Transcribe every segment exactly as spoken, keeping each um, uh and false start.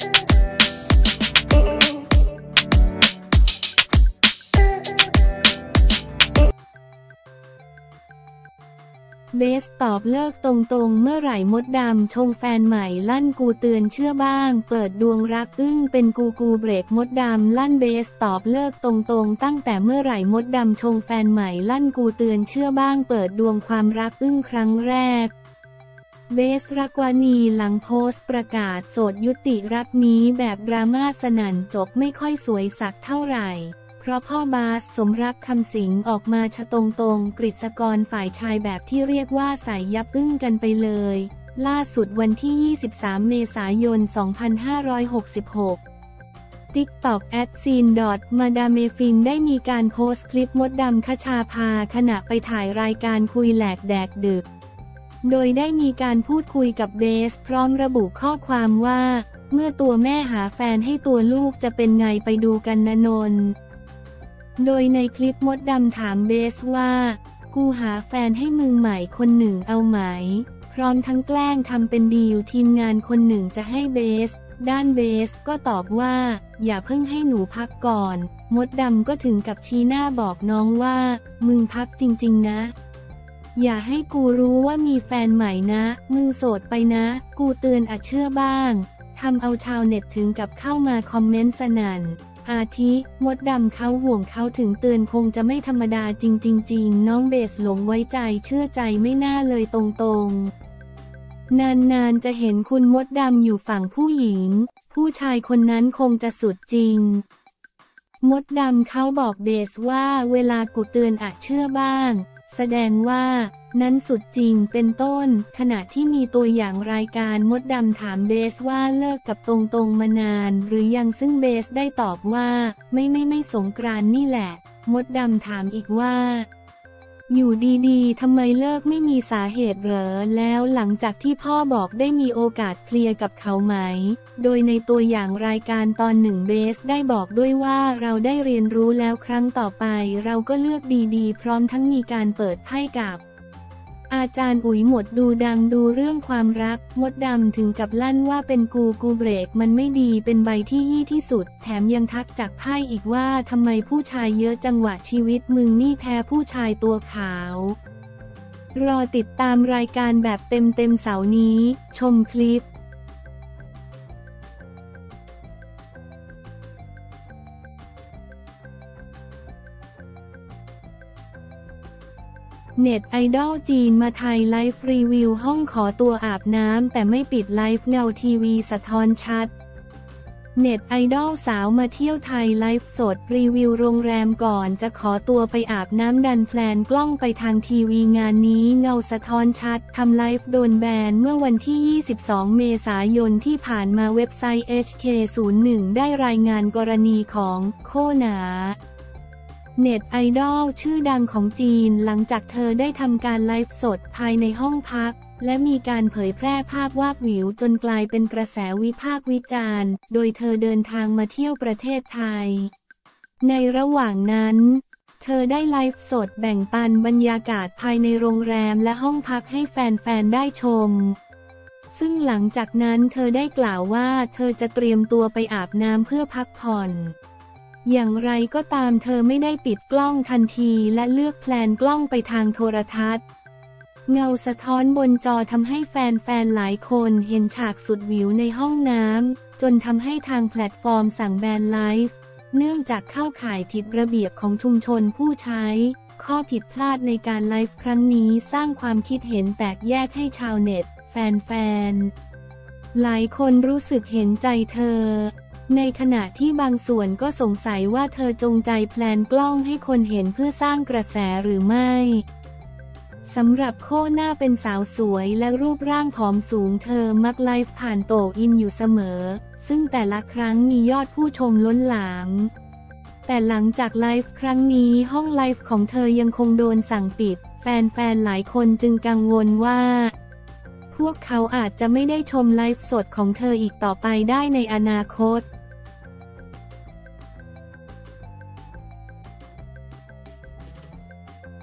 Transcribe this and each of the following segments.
เบสตอบเลิกตรงๆเมื่อไหร่มดดำชงแฟนใหม่ลั่นกูเตือนเชื่อบ้างเปิดดวงรักอึ้งเป็นกูกูเบรกมดดำลั่นเบสตอบเลิกตรงๆตั้งแต่เมื่อไหร่มดดำชงแฟนใหม่ลั่นกูเตือนเชื่อบ้างเปิดดวงความรักอึ้งครั้งแรกเบสรักวานีหลังโพสต์ประกาศโสดยุติรักนี้แบบดราม่าสนั่นจบไม่ค่อยสวยสักเท่าไหร่เพราะพ่อบาสสมรักคำสิงออกมาชะตรงๆกฤษกรฝ่ายชายแบบที่เรียกว่าใส่ยับอึ้งกันไปเลยล่าสุดวันที่ยี่สิบสามเมษายนสองพันห้าร้อยหกสิบหก ติ๊กต็อก แอท ซีน มาดามเมฟินได้มีการโพสต์คลิปมดดำคชาภาขณะไปถ่ายรายการคุยแหลกแดกดึกโดยได้มีการพูดคุยกับเบสพร้อมระบุข้อความว่าเมื่อตัวแม่หาแฟนให้ตัวลูกจะเป็นไงไปดูกันนะนนท์โดยในคลิปมดดำถามเบสว่ากูหาแฟนให้มึงใหม่คนหนึ่งเอาไหมพร้อมทั้งแกล้งทำเป็นดีลทีมงานคนหนึ่งจะให้เบสด้านเบสก็ตอบว่าอย่าเพิ่งให้หนูพักก่อนมดดำก็ถึงกับชี้หน้าบอกน้องว่ามึงพักจริงๆนะอย่าให้กูรู้ว่ามีแฟนใหม่นะมึงโสดไปนะกูเตือนอาเชื่อบ้างทำเอาชาวเน็ตถึงกับเข้ามาคอมเมนต์สนั่นอาทิมดดำเขาห่วงเขาถึงเตือนคงจะไม่ธรรมดาจริงๆน้องเบสหลงไว้ใจเชื่อใจไม่น่าเลยตรงๆนานๆจะเห็นคุณมดดำอยู่ฝั่งผู้หญิงผู้ชายคนนั้นคงจะสุดจริงมดดำเขาบอกเบสว่าเวลากูเตือนอาจเชื่อบ้างแสดงว่านั้นสุดจริงเป็นต้นขณะที่มีตัวอย่างรายการมดดำถามเบสว่าเลิกกับตรงๆมานานหรือยังซึ่งเบสได้ตอบว่าไม่ไม่ไม่สงกรานต์นี่แหละมดดำถามอีกว่าอยู่ดีๆทำไมเลิกไม่มีสาเหตุเหรอแล้วหลังจากที่พ่อบอกได้มีโอกาสเคลียร์กับเขาไหมโดยในตัวอย่างรายการตอนหนึ่งเบสได้บอกด้วยว่าเราได้เรียนรู้แล้วครั้งต่อไปเราก็เลือกดีๆพร้อมทั้งมีการเปิดไพ่กับอาจารย์อุ๋ยหมดดูดังดูเรื่องความรักมดดำถึงกับลั่นว่าเป็นกูกูเบรกมันไม่ดีเป็นใบที่ยี่ที่สุดแถมยังทักจากไพ่อีกว่าทำไมผู้ชายเยอะจังหวะชีวิตมึงนี่แพ้ผู้ชายตัวขาวรอติดตามรายการแบบเต็มๆเสาร์นี้ชมคลิปเน็ตไอดอลจีนมาไทยไลฟ์รีวิวห้องขอตัวอาบน้ำแต่ไม่ปิดไลฟ์เงาทีวีสะท้อนชัดเน็ตไอดอลสาวมาเที่ยวไทยไลฟ์สดรีวิวโรงแรมก่อนจะขอตัวไปอาบน้ำดันแพลนกล้องไปทางทีวีงานนี้เงาสะท้อนชัดทำไลฟ์โดนแบนเมื่อวันที่ยี่สิบสองเมษายนที่ผ่านมาเว็บไซต์ เอช เค ศูนย์หนึ่ง ได้รายงานกรณีของโคหนาเน็ตไอดอลชื่อดังของจีนหลังจากเธอได้ทำการไลฟ์สดภายในห้องพักและมีการเผยแพร่ภาพวาบหวิวจนกลายเป็นกระแสวิพากษ์วิจารณ์โดยเธอเดินทางมาเที่ยวประเทศไทยในระหว่างนั้นเธอได้ไลฟ์สดแบ่งปันบรรยากาศภายในโรงแรมและห้องพักให้แฟนๆได้ชมซึ่งหลังจากนั้นเธอได้กล่าวว่าเธอจะเตรียมตัวไปอาบน้ำเพื่อพักผ่อนอย่างไรก็ตามเธอไม่ได้ปิดกล้องทันทีและเลือกแพลนกล้องไปทางโทรทัศน์เงาสะท้อนบนจอทำให้แฟนๆหลายคนเห็นฉากสุดหวิวในห้องน้ำจนทำให้ทางแพลตฟอร์มสั่งแบนไลฟ์เนื่องจากเข้าข่ายผิดระเบียบของชุมชนผู้ใช้ข้อผิดพลาดในการไลฟ์ครั้งนี้สร้างความคิดเห็นแตกแยกให้ชาวเน็ตแฟนๆหลายคนรู้สึกเห็นใจเธอในขณะที่บางส่วนก็สงสัยว่าเธอจงใจแพลนกล้องให้คนเห็นเพื่อสร้างกระแสหรือไม่สำหรับโคหน้าเป็นสาวสวยและรูปร่างผอมสูงเธอมักไลฟ์ผ่านโตอินอยู่เสมอซึ่งแต่ละครั้งมียอดผู้ชมล้นหลามแต่หลังจากไลฟ์ครั้งนี้ห้องไลฟ์ของเธอยังคงโดนสั่งปิดแฟนๆหลายคนจึงกังวลว่าพวกเขาอาจจะไม่ได้ชมไลฟ์สดของเธออีกต่อไปได้ในอนาคต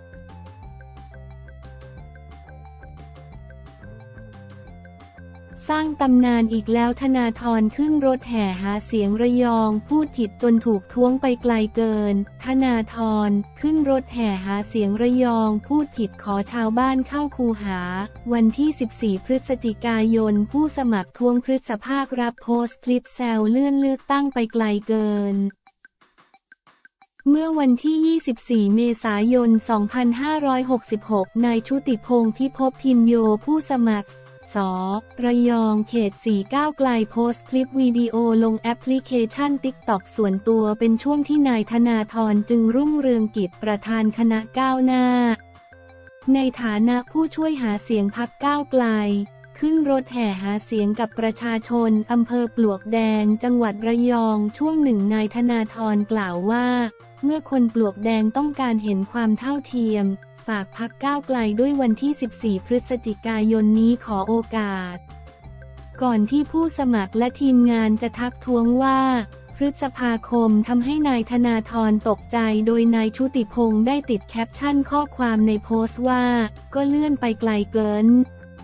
ทร้างตำนานอีกแล้วธนาธรขึ้นรถแห่หาเสียงระยองพูดผิดจนถูกท้วงไปไกลเกินธนาธรขึ้นรถแห่หาเสียงระยองพูดผิดขอชาวบ้านเข้าคูหาวันที่สิบสี่พฤศจิกายนผู้สมัครทวงพฤษภาครับโพสต์คลิปแซวเลื่อนเลือกตั้งไปไกลเกินเมื่อวันที่ ยี่สิบสี่ เมษายน สองพันห้าร้อยหกสิบหก นายชุติพงษ์พิภพพินโยผู้สมัคร ส.ระยองเขต สี่ ก้าวไกลโพสต์คลิปวิดีโอลงแอปพลิเคชัน ติ๊กต็อก ส่วนตัวเป็นช่วงที่นายธนาธรจึงรุ่งเรืองกิจประธานคณะก้าวหน้าในฐานะผู้ช่วยหาเสียงพรรคก้าวไกลขึ้นรถแห่หาเสียงกับประชาชนอำเภอปลวกแดงจังหวัดระยองช่วงหนึ่งนายธนาธรกล่าวว่าเมื่อคนปลวกแดงต้องการเห็นความเท่าเทียมฝากพรรคก้าวไกลด้วยวันที่สิบสี่พฤศจิกายนนี้ขอโอกาสก่อนที่ผู้สมัครและทีมงานจะทักท้วงว่าพฤษภาคมทำให้นายธนาธรตกใจโดยนายชุติพงษ์ได้ติดแคปชั่นข้อความในโพสต์ว่าก็เลื่อนไปไกลเกิน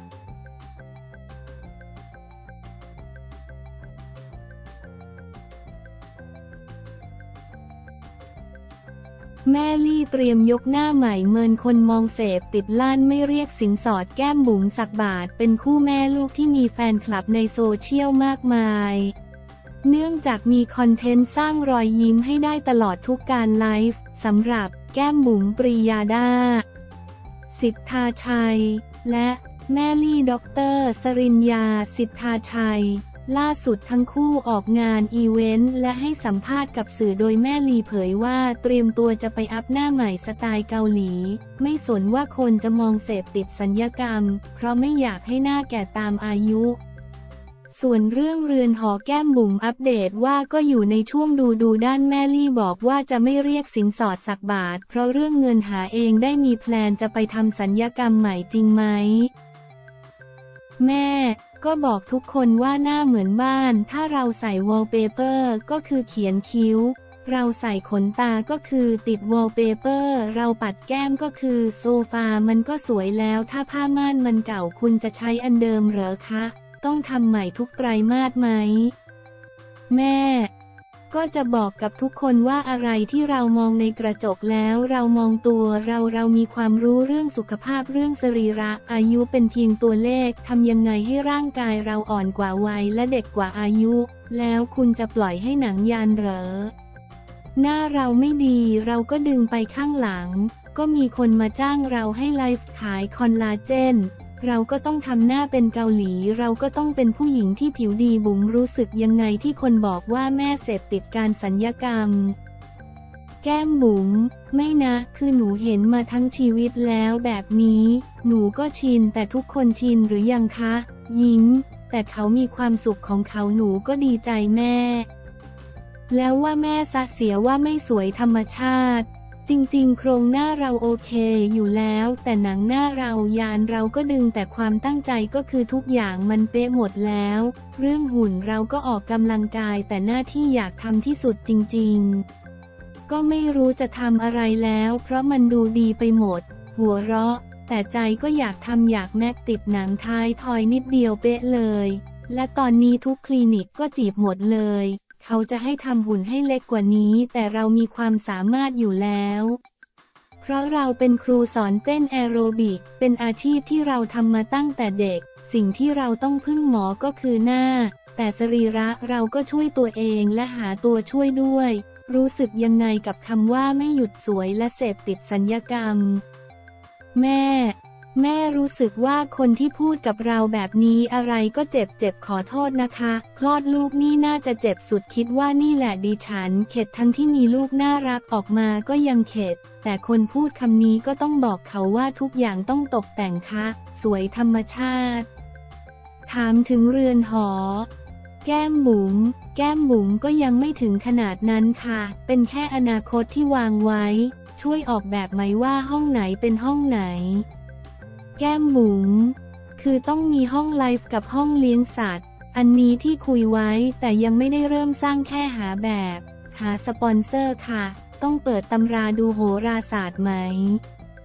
แม่ลี่เตรียมยกหน้าใหม่เมินคนมองเสพติดลั่นไม่เรียกสินสอดแก้มบุ๋มสักบาทเป็นคู่แม่ลูกที่มีแฟนคลับในโซเชียลมากมายเนื่องจากมีคอนเทนต์สร้างรอยยิ้มให้ได้ตลอดทุกการไลฟ์สำหรับแก้มบุ๋มปรียาดาสิทธาชัยและแม่ลี่ด็อกเตอร์สริญญาสิทธาชัยล่าสุดทั้งคู่ออกงานอีเวนต์และให้สัมภาษณ์กับสื่อโดยแม่ลีเผยว่าเตรียมตัวจะไปอัพหน้าใหม่สไตล์เกาหลีไม่สนว่าคนจะมองเสพติดสัญญกรรมเพราะไม่อยากให้หน้าแก่ตามอายุส่วนเรื่องเรือนหอแก้มบุ๋มอัปเดตว่าก็อยู่ในช่วงดูดูด้านแม่ลี่บอกว่าจะไม่เรียกสินสอดสักบาทเพราะเรื่องเงินหาเองได้มีแพลนจะไปทำสัญญกรรมใหม่จริงไหมแม่ก็บอกทุกคนว่าหน้าเหมือนบ้านถ้าเราใส่วอลเปเปอร์ก็คือเขียนคิ้วเราใส่ขนตาก็คือติดวอลเปเปอร์เราปัดแก้มก็คือโซฟามันก็สวยแล้วถ้าผ้าม่านมันเก่าคุณจะใช้อันเดิมเหรอคะต้องทำใหม่ทุกไตรมาสไหมแม่ก็จะบอกกับทุกคนว่าอะไรที่เรามองในกระจกแล้วเรามองตัวเราเรามีความรู้เรื่องสุขภาพเรื่องสรีระอายุเป็นเพียงตัวเลขทำยังไงให้ร่างกายเราอ่อนกว่าวัยและเด็กกว่าอายุแล้วคุณจะปล่อยให้หนังยานเหรอหน้าเราไม่ดีเราก็ดึงไปข้างหลังก็มีคนมาจ้างเราให้ไลฟ์ขายคอลลาเจนเราก็ต้องทำหน้าเป็นเกาหลีเราก็ต้องเป็นผู้หญิงที่ผิวดีบุ๋มรู้สึกยังไงที่คนบอกว่าแม่เสพติดการสัญญกรรมแก้มบุ๋มไม่นะคือหนูเห็นมาทั้งชีวิตแล้วแบบนี้หนูก็ชินแต่ทุกคนชินหรือยังคะยิ้มแต่เขามีความสุขของเขาหนูก็ดีใจแม่แล้วว่าแม่ซะเสียว่าไม่สวยธรรมชาติจริงๆโครงหน้าเราโอเคอยู่แล้วแต่หนังหน้าเรายานเราก็ดึงแต่ความตั้งใจก็คือทุกอย่างมันเป๊ะหมดแล้วเรื่องหุ่นเราก็ออกกำลังกายแต่หน้าที่อยากทำที่สุดจริงๆก็ไม่รู้จะทำอะไรแล้วเพราะมันดูดีไปหมดหัวเราะแต่ใจก็อยากทำอยากแม็กติดหนังท้ายทอยนิดเดียวเป๊ะเลยและตอนนี้ทุกคลินิกก็จีบหมดเลยเขาจะให้ทำหุ่นให้เล็กกว่านี้แต่เรามีความสามารถอยู่แล้วเพราะเราเป็นครูสอนเต้นแอโรบิกเป็นอาชีพที่เราทำมาตั้งแต่เด็กสิ่งที่เราต้องพึ่งหมอก็คือหน้าแต่สรีระเราก็ช่วยตัวเองและหาตัวช่วยด้วยรู้สึกยังไงกับคำว่าไม่หยุดสวยและเสพติดสัญญกรรมแม่แม่รู้สึกว่าคนที่พูดกับเราแบบนี้อะไรก็เจ็บเจ็บขอโทษนะคะคลอดลูกนี่น่าจะเจ็บสุดคิดว่านี่แหละดิฉันเข็ดทั้งที่มีลูกน่ารักออกมาก็ยังเข็ดแต่คนพูดคำนี้ก็ต้องบอกเขาว่าทุกอย่างต้องตกแต่งคะสวยธรรมชาติถามถึงเรือนหอแก้มบุ๋มแก้มบุ๋มก็ยังไม่ถึงขนาดนั้นค่ะเป็นแค่อนาคตที่วางไว้ช่วยออกแบบไหมว่าห้องไหนเป็นห้องไหนแก้มบุ๋มคือต้องมีห้องไลฟ์กับห้องเลี้ยงสัตว์อันนี้ที่คุยไว้แต่ยังไม่ได้เริ่มสร้างแค่หาแบบหาสปอนเซอร์ค่ะต้องเปิดตำราดูโหราศาสตร์ไหม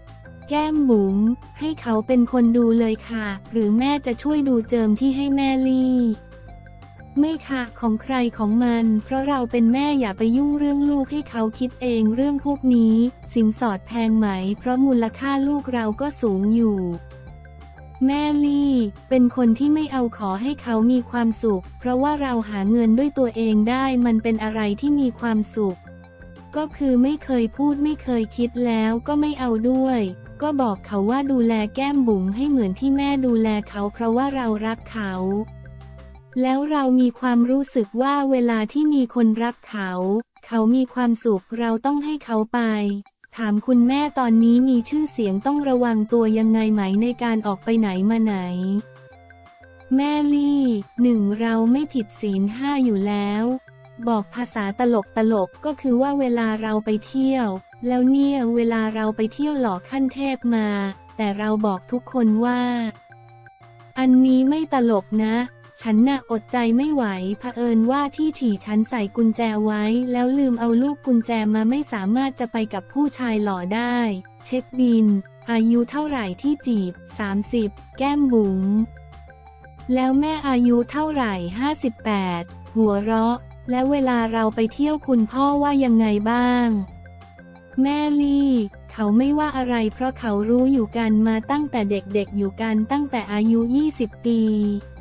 แก้มบุ๋มให้เขาเป็นคนดูเลยค่ะหรือแม่จะช่วยดูเจิมที่ให้แม่ลี่ไม่ค่ะของใครของมันเพราะเราเป็นแม่อย่าไปยุ่งเรื่องลูกให้เขาคิดเองเรื่องพวกนี้สินสอดแพงไหมเพราะมูลค่าลูกเราก็สูงอยู่แม่ลี่เป็นคนที่ไม่เอาขอให้เขามีความสุขเพราะว่าเราหาเงินด้วยตัวเองได้มันเป็นอะไรที่มีความสุขก็คือไม่เคยพูดไม่เคยคิดแล้วก็ไม่เอาด้วยก็บอกเขาว่าดูแลแก้มบุ๋มให้เหมือนที่แม่ดูแลเขาเพราะว่าเรารักเขาแล้วเรามีความรู้สึกว่าเวลาที่มีคนรักเขาเขามีความสุขเราต้องให้เขาไปถามคุณแม่ตอนนี้มีชื่อเสียงต้องระวังตัวยังไงไหมในการออกไปไหนมาไหนแม่ลี่หนึ่งเราไม่ผิดศีลห้าอยู่แล้วบอกภาษาตลกตลกก็คือว่าเวลาเราไปเที่ยวแล้วเนี่ยเวลาเราไปเที่ยวหล่อขั้นเทพมาแต่เราบอกทุกคนว่าอันนี้ไม่ตลกนะฉันน่ะอดใจไม่ไหวเผอิญว่าที่ฉี่ฉันใส่กุญแจไว้แล้วลืมเอาลูกกุญแจมาไม่สามารถจะไปกับผู้ชายหล่อได้เช็คบินอายุเท่าไหร่ที่จีบสามสิบแก้มบุ๋มแล้วแม่อายุเท่าไหร่ห้าสิบแปดหัวเราะและเวลาเราไปเที่ยวคุณพ่อว่ายังไงบ้างแม่ลี่เขาไม่ว่าอะไรเพราะเขารู้อยู่กันมาตั้งแต่เด็กๆอยู่กันตั้งแต่อายุยี่สิบปี